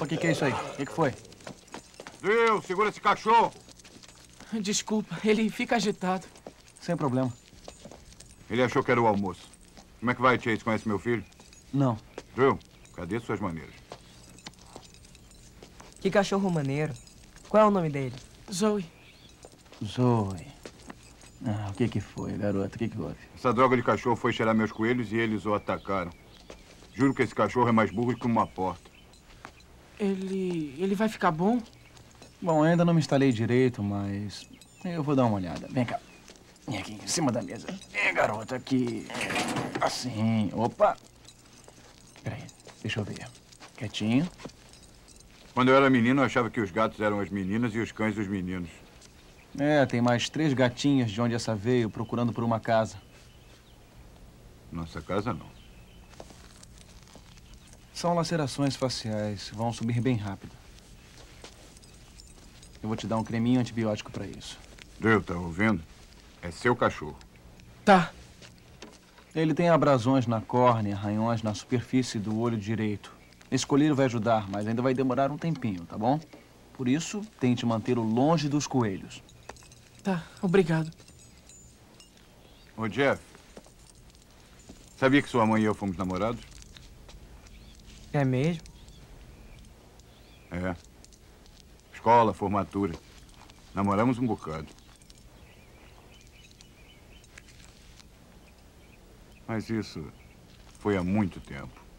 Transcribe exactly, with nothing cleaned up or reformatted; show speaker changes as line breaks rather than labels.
que, que é isso aí? O que, que foi?
Drill, segura esse cachorro!
Desculpa, ele fica agitado.
Sem problema.
Ele achou que era o almoço. Como é que vai, Chase? Conhece meu filho?
Não.
Drill, cadê suas maneiras?
Que cachorro maneiro. Qual é o nome dele?
Zoe.
Zoe. Ah, o que que foi, garoto? O que que houve?
Essa droga de cachorro foi cheirar meus coelhos e eles o atacaram. Juro que esse cachorro é mais burro que uma porta.
Ele... ele vai ficar bom?
Bom, ainda não me instalei direito, mas eu vou dar uma olhada. Vem cá. Vem aqui, em cima da mesa. É, garoto, aqui. Assim. Opa. Peraí, deixa eu ver. Quietinho.
Quando eu era menino, eu achava que os gatos eram as meninas e os cães os meninos.
É, tem mais três gatinhas de onde essa veio, procurando por uma casa.
Nossa casa, não.
São lacerações faciais. Vão subir bem rápido. Eu vou te dar um creminho antibiótico pra isso.
Drill, tá ouvindo? É seu cachorro.
Tá.
Ele tem abrasões na córnea, arranhões na superfície do olho direito. Esse colírio vai ajudar, mas ainda vai demorar um tempinho, tá bom? Por isso, tente mantê-lo longe dos coelhos.
Tá, obrigado.
Ô, Jeff. Sabia que sua mãe e eu fomos namorados?
É mesmo?
É. Escola, formatura. Namoramos um bocado. Mas isso foi há muito tempo.